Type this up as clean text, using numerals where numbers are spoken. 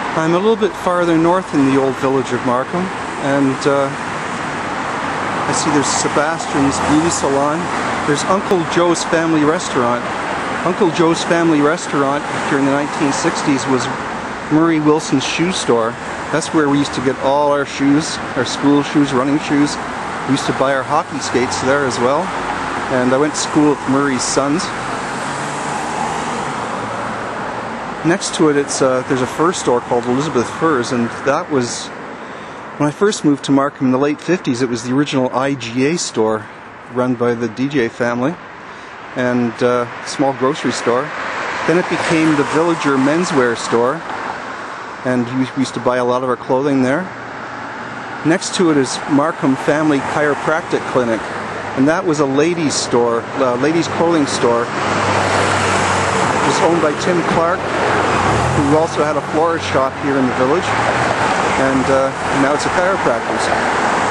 I'm a little bit farther north in the old village of Markham, and I see there's Sebastian's Beauty Salon. There's Uncle Joe's Family Restaurant. Uncle Joe's Family Restaurant during the 1960s was Murray Wilson's shoe store. That's where we used to get all our shoes, our school shoes, running shoes. We used to buy our hockey skates there as well. And I went to school with Murray's sons. Next to it, there's a fur store called Elizabeth Furs, and that was, when I first moved to Markham in the late 50s, it was the original IGA store run by the DJ family, and a small grocery store. Then it became the Villager menswear store, and we used to buy a lot of our clothing there. Next to it is Markham Family Chiropractic Clinic, and that was a ladies store, ladies clothing store. It was owned by Tim Clark, who also had a florist shop here in the village, and now it's a chiropractor's.